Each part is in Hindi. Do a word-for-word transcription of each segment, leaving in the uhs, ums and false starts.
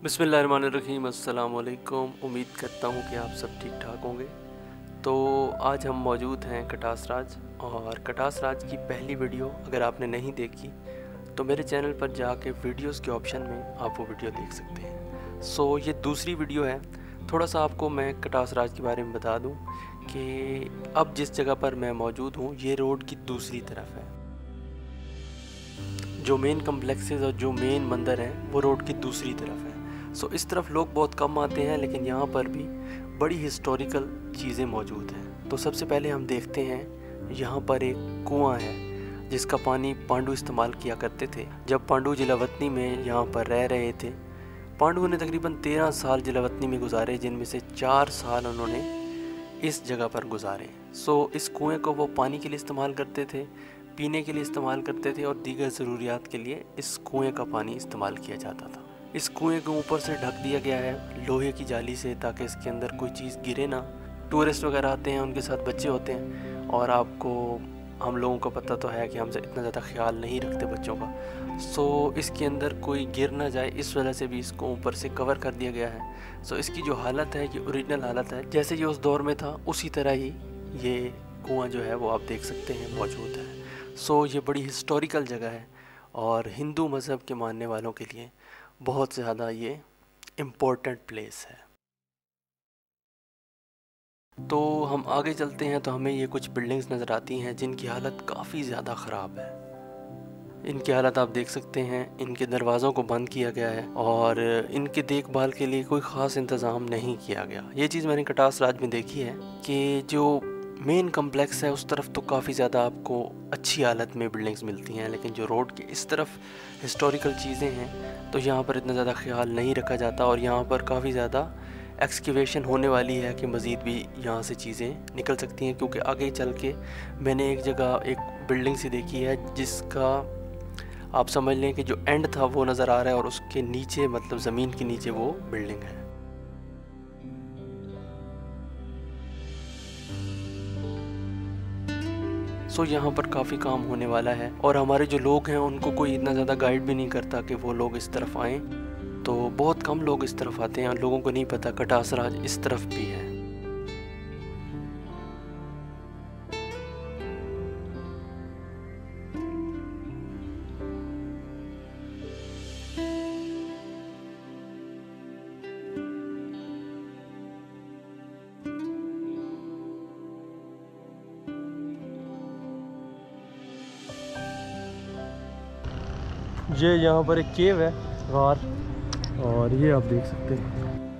बिस्मिल्लाहिर्रहमानिर्रहीम, अस्सलाम वालेकुम। उम्मीद करता हूँ कि आप सब ठीक ठाक होंगे। तो आज हम मौजूद हैं कटास राज, और कटास राज की पहली वीडियो अगर आपने नहीं देखी तो मेरे चैनल पर जाके वीडियोस के ऑप्शन में आप वो वीडियो देख सकते हैं। सो ये दूसरी वीडियो है। थोड़ा सा आपको मैं कटास राज के बारे में बता दूँ कि अब जिस जगह पर मैं मौजूद हूँ ये रोड की दूसरी तरफ है। जो मेन कम्प्लेक्सेस और जो मेन मंदिर हैं वो रोड की दूसरी तरफ है। सो इस तरफ लोग बहुत कम आते हैं, लेकिन यहाँ पर भी बड़ी हिस्टोरिकल चीज़ें मौजूद हैं। तो सबसे पहले हम देखते हैं, यहाँ पर एक कुआं है जिसका पानी पांडु इस्तेमाल किया करते थे जब पांडु जलावतनी में यहाँ पर रह रहे थे। पांडुओं ने तकरीबन तेरह साल जलावतनी में गुजारे, जिनमें से चार साल उन्होंने इस जगह पर गुजारे। सो इस कुएँ को वो पानी के लिए इस्तेमाल करते थे, पीने के लिए इस्तेमाल करते थे, और दीगर ज़रूरियात के लिए इस कुएँ का पानी इस्तेमाल किया जाता था। इस कुएं को ऊपर से ढक दिया गया है लोहे की जाली से, ताकि इसके अंदर कोई चीज़ गिरे ना। टूरिस्ट वगैरह आते हैं, उनके साथ बच्चे होते हैं, और आपको हम लोगों को पता तो है कि हमसे इतना ज़्यादा ख्याल नहीं रखते बच्चों का। सो इसके अंदर कोई गिर ना जाए, इस वजह से भी इसको ऊपर से कवर कर दिया गया है। सो इसकी जो हालत है, ये ओरिजिनल हालत है, जैसे ये उस दौर में था उसी तरह ही ये कुआँ जो है वो आप देख सकते हैं मौजूद है। सो ये बड़ी हिस्टोरिकल जगह है, और हिंदू मज़हब के मानने वालों के लिए बहुत ज़्यादा ये इम्पोर्टेंट प्लेस है। तो हम आगे चलते हैं तो हमें ये कुछ बिल्डिंग्स नज़र आती हैं जिनकी हालत काफ़ी ज़्यादा ख़राब है। इनकी हालत आप देख सकते हैं, इनके दरवाज़ों को बंद किया गया है और इनके देखभाल के लिए कोई ख़ास इंतज़ाम नहीं किया गया। ये चीज़ मैंने कटास राज में देखी है कि जो मेन कम्प्लेक्स है उस तरफ तो काफ़ी ज़्यादा आपको अच्छी हालत में बिल्डिंग्स मिलती हैं, लेकिन जो रोड के इस तरफ हिस्टोरिकल चीज़ें हैं तो यहाँ पर इतना ज़्यादा ख्याल नहीं रखा जाता, और यहाँ पर काफ़ी ज़्यादा एक्सकेवेशन होने वाली है कि मज़ीद भी यहाँ से चीज़ें निकल सकती हैं। क्योंकि आगे चल के मैंने एक जगह एक बिल्डिंग सी देखी है जिसका आप समझ लें कि जो एंड था वो नज़र आ रहा है, और उसके नीचे मतलब ज़मीन के नीचे वो बिल्डिंग है। सो so, यहाँ पर काफ़ी काम होने वाला है, और हमारे जो लोग हैं उनको कोई इतना ज़्यादा गाइड भी नहीं करता कि वो लोग इस तरफ आएँ। तो बहुत कम लोग इस तरफ आते हैं, लोगों को नहीं पता कटास राज इस तरफ भी है। ये यहाँ पर एक केव है, गार, और ये आप देख सकते हैं।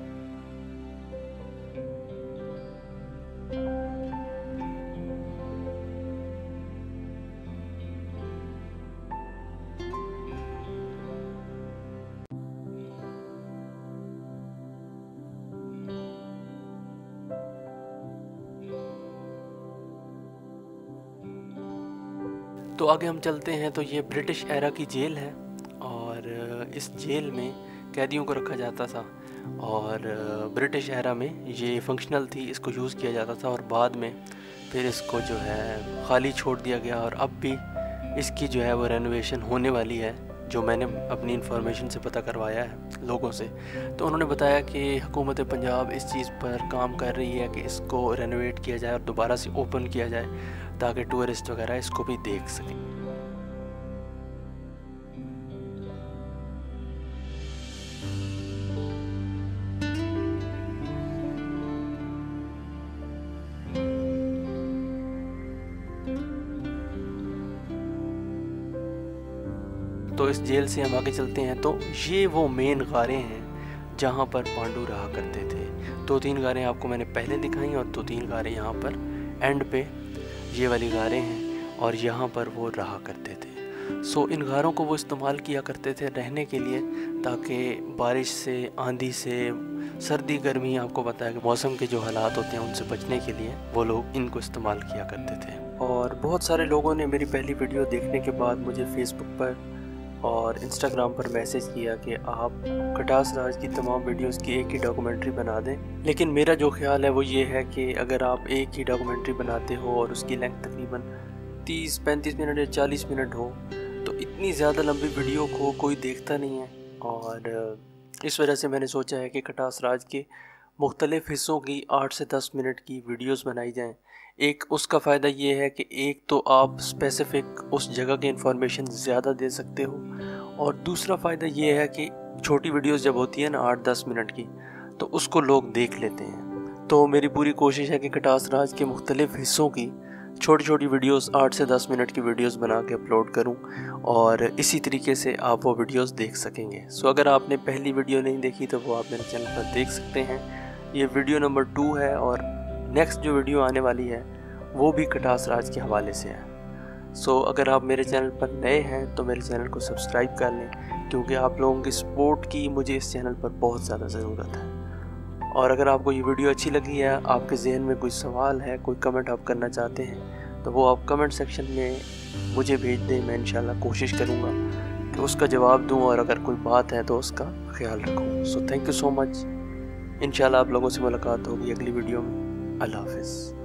तो आगे हम चलते हैं तो ये ब्रिटिश एरा की जेल है, और इस जेल में कैदियों को रखा जाता था, और ब्रिटिश एरा में ये फंक्शनल थी, इसको यूज़ किया जाता था, और बाद में फिर इसको जो है खाली छोड़ दिया गया। और अब भी इसकी जो है वो रेनोवेशन होने वाली है, जो मैंने अपनी इन्फॉर्मेशन से पता करवाया है लोगों से। तो उन्होंने बताया कि हुकूमत पंजाब इस चीज़ पर काम कर रही है कि इसको रेनोवेट किया जाए और दोबारा से ओपन किया जाए, ताकि टूरिस्ट वगैरह इसको भी देख सकें। तो इस जेल से हम आगे चलते हैं तो ये वो मेन गारें हैं जहाँ पर पांडु रहा करते थे। दो तीन गारें आपको मैंने पहले दिखाई, और दो तीन गारें यहाँ पर एंड पे ये वाली गारें हैं, और यहाँ पर वो रहा करते थे। सो इन गारों को वो इस्तेमाल किया करते थे रहने के लिए, ताकि बारिश से, आंधी से, सर्दी गर्मी, आपको पता है कि मौसम के जो हालात होते हैं उनसे बचने के लिए वो लोग इनको इस्तेमाल किया करते थे। और बहुत सारे लोगों ने मेरी पहली वीडियो देखने के बाद मुझे फेसबुक पर और इंस्टाग्राम पर मैसेज किया कि आप कटास राज की तमाम वीडियोस की एक ही डॉक्यूमेंट्री बना दें। लेकिन मेरा जो ख्याल है वो ये है कि अगर आप एक ही डॉक्यूमेंट्री बनाते हो और उसकी लेंथ तकरीबन तीस पैंतीस मिनट या चालीस मिनट हो, तो इतनी ज़्यादा लंबी वीडियो को कोई देखता नहीं है, और इस वजह से मैंने सोचा है कि खटास राज के मुख्तलिफ़ हिस्सों की आठ से दस मिनट की वीडियोस बनाई जाएं। एक उसका फ़ायदा ये है कि एक तो आप स्पेसिफ़िक उस जगह की इन्फॉर्मेशन ज़्यादा दे सकते हो, और दूसरा फ़ायदा ये है कि छोटी वीडियोस जब होती है ना आठ दस मिनट की, तो उसको लोग देख लेते हैं। तो मेरी पूरी कोशिश है कि खटास राज के मुख्तलिफ़ हिस्सों की छोटी छोटी वीडियोस आठ से दस मिनट की वीडियोस बना के अपलोड करूं, और इसी तरीके से आप वो वीडियोस देख सकेंगे। सो अगर आपने पहली वीडियो नहीं देखी तो वो आप मेरे चैनल पर देख सकते हैं। ये वीडियो नंबर टू है, और नेक्स्ट जो वीडियो आने वाली है वो भी खटास राज के हवाले से है। सो अगर आप मेरे चैनल पर नए हैं तो मेरे चैनल को सब्सक्राइब कर लें, क्योंकि आप लोगों की सपोर्ट की मुझे इस चैनल पर बहुत ज़्यादा ज़रूरत है। और अगर आपको ये वीडियो अच्छी लगी है, आपके जहन में कोई सवाल है, कोई कमेंट आप करना चाहते हैं, तो वो आप कमेंट सेक्शन में मुझे भेज दें। मैं इंशाल्लाह कोशिश करूँगा कि उसका जवाब दूँ, और अगर कोई बात है तो उसका ख्याल रखूँ। So thank you so much. इंशाल्लाह आप लोगों से मुलाकात होगी अगली वीडियो में। अल्लाह हाफ़िज़।